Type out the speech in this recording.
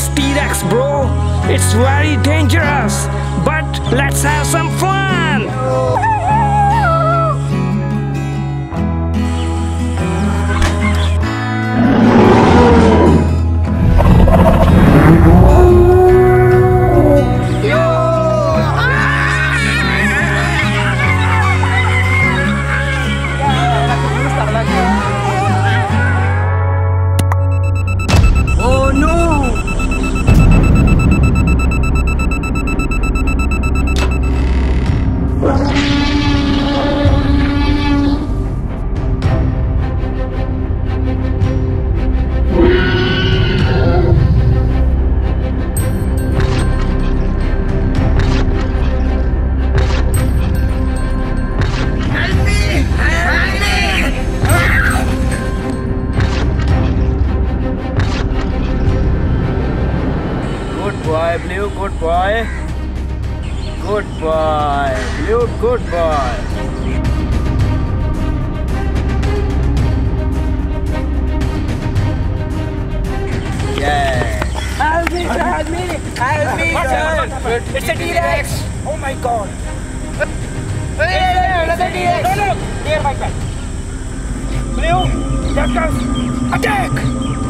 this T-Rex, bro. It's very dangerous, but let's have some fun. Oh no! Good boy, Blue, good boy. Good boy, Blue, good boy. Yeah. Help me, sir. It's a T-Rex. Oh my god. Hey, another T-Rex. Look, near my back. Blue, that comes. Attack!